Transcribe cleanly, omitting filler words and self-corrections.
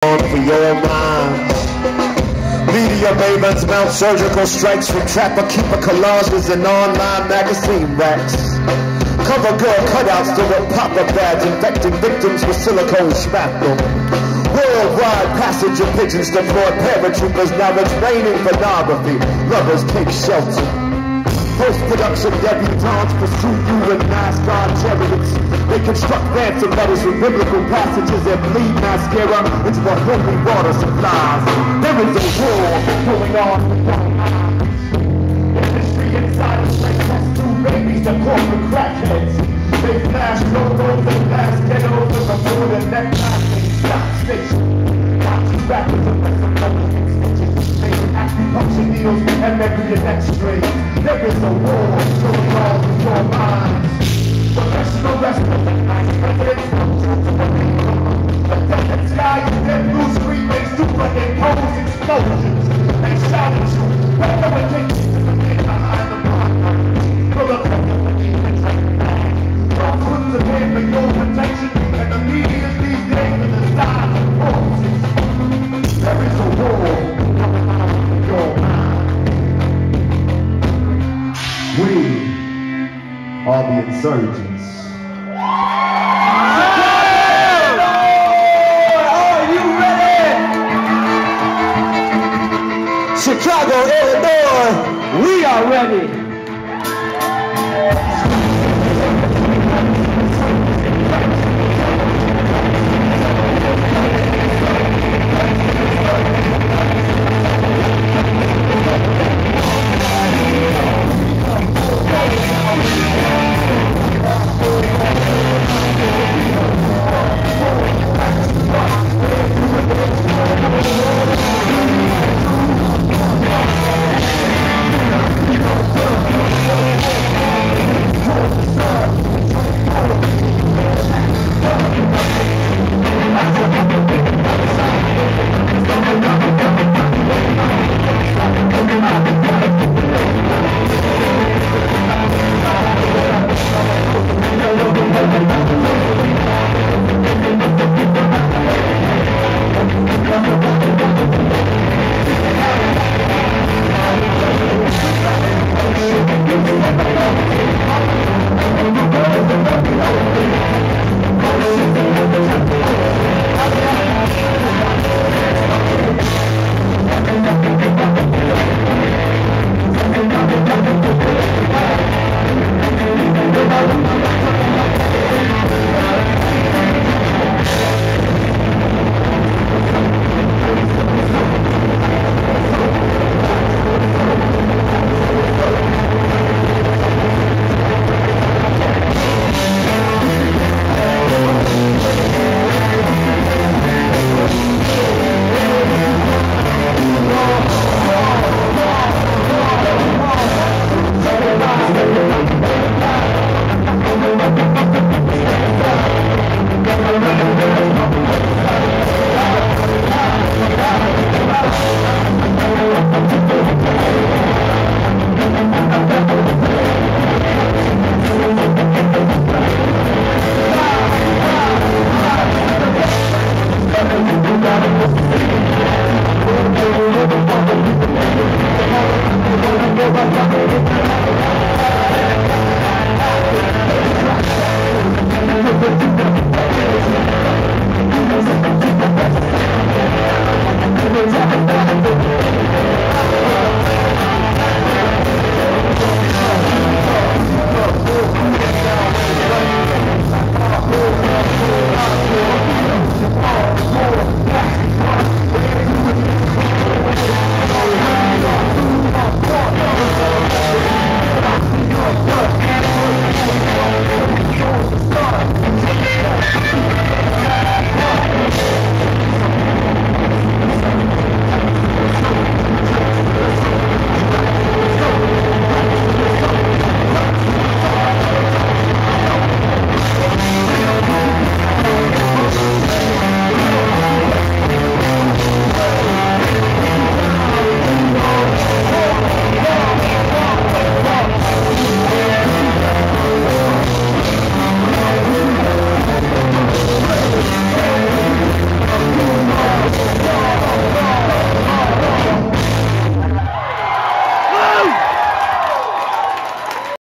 on for your mind. Media mavens mount surgical strikes from trapper keeper collages and online magazine racks. Cover girl cutouts to the pop-up ads, infecting victims with silicone shrapnel. Worldwide passenger pigeons deploy paratroopers, now it's raining pornography. Lovers take shelter. Post-production debutantes pursue you in NASCAR chariots. They construct fancy letters with biblical passages and bleed mascara into the holy water supplies. There is a war going on with young minds. Industry insiders like test tube babies to corporate crackheads. They flash logos and flash ghettos with a board and neckties and stop station. Watch you rappers and rest of them stitches. Making acupuncture needles and maybe an x-ray. There is a war going on with your minds. Professional wrestlers and nice presidents from truth to the people. The desert sky is dead blue screen makes superimpose explosions. They shout at you, whatever it takes to get behind the block. For the people that keep it right back. Don't put the head for your protection, and the media these days are the size of forces. There is a war going on with your mind. We are the insurgents. Are you ready? Chicago, Illinois, We are ready.